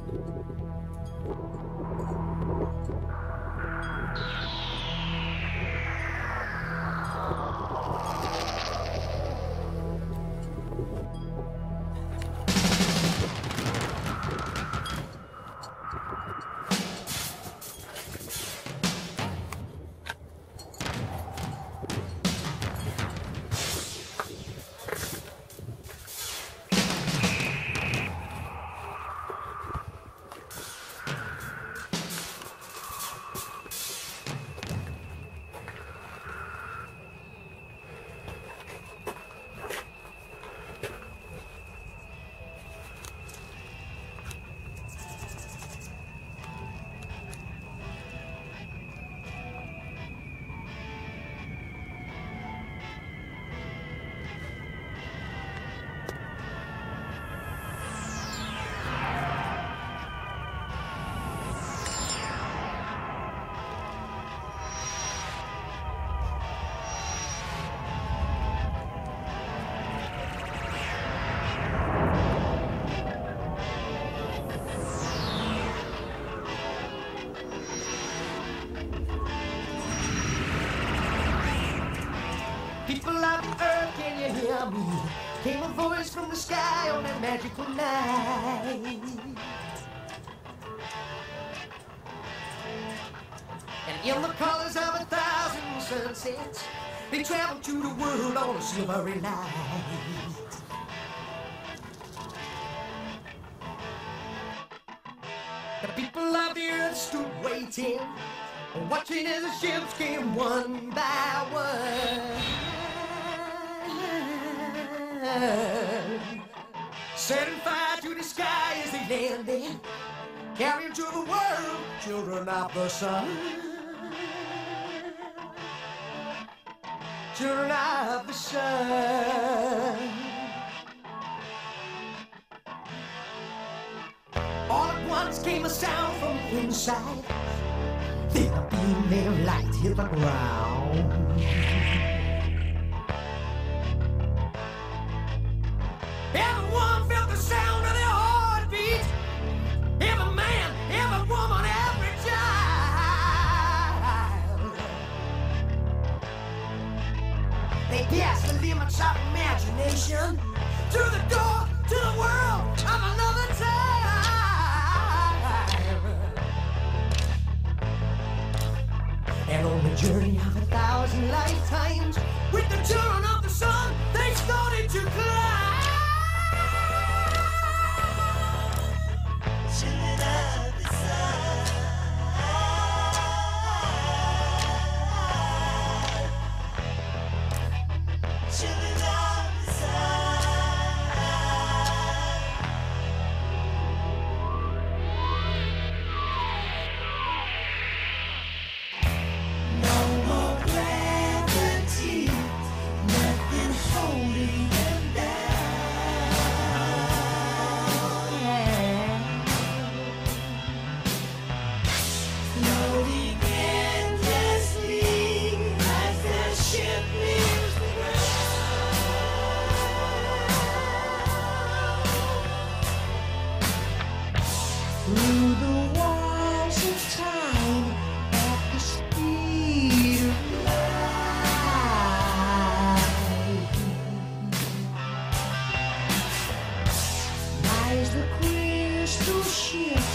People of the earth, can you hear me? Came a voice from the sky on that magical night. And in the colors of 1,000 sunsets, they traveled to the world on a silvery light. The people of the earth stood waiting, watching as the ships came one by one. Setting fire to the sky as they landed, carrying to the world children of the sun. Children of the sun. All at once came a sound from inside, then a beam of light hit the ground. Everyone felt the sound of their heartbeat. Every man, every woman, every child. They passed the limits of imagination through the door to the world of another time. And on the journey of 1,000 lifetimes, with the children of the sun, they started to climb. Children of the sun. Children of the sun. No more gravity, nothing holding them down. Floating endlessly as their ship leaves the ground. Through the walls of time at the speed of light lies the crystal ship